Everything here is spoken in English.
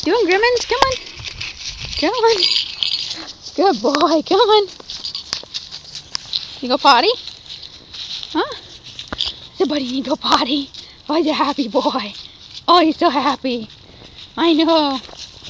Doing Grimmins? Come on. Come on. Good boy. Come on. You go potty? Huh? Say, buddy, you go potty. Oh, he's a happy boy. Oh, he's so happy. I know.